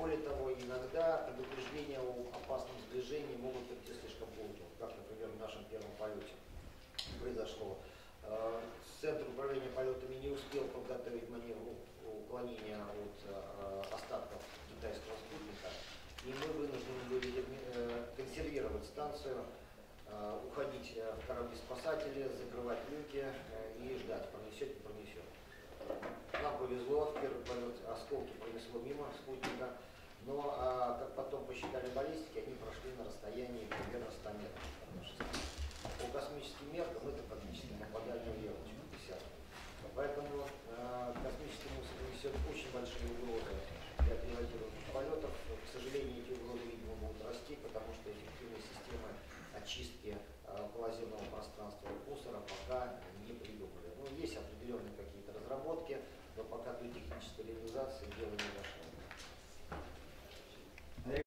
более того, иногда предупреждения о опасном сближении могут прийти слишком поздно, как, например, в нашем первом полете произошло. Центр управления полетами не успел подготовить маневр уклонения от остатков китайского спутника, и мы вынуждены были консервировать станцию, уходить в корабли-спасатели, закрывать люки и ждать, пронесет, не пронесет. Нам повезло, в первый полет осколки пронесло мимо спутника, но, как потом посчитали баллистики, они прошли на расстоянии примерно 100 метров от нашей станции. По космическим меркам это практически попадание в елочку, десятку. Поэтому космический мусор несет очень большие угрозы для пилотируемых полетов. К сожалению, эти угрозы, видимо, будут расти, потому что эффективные системы очистки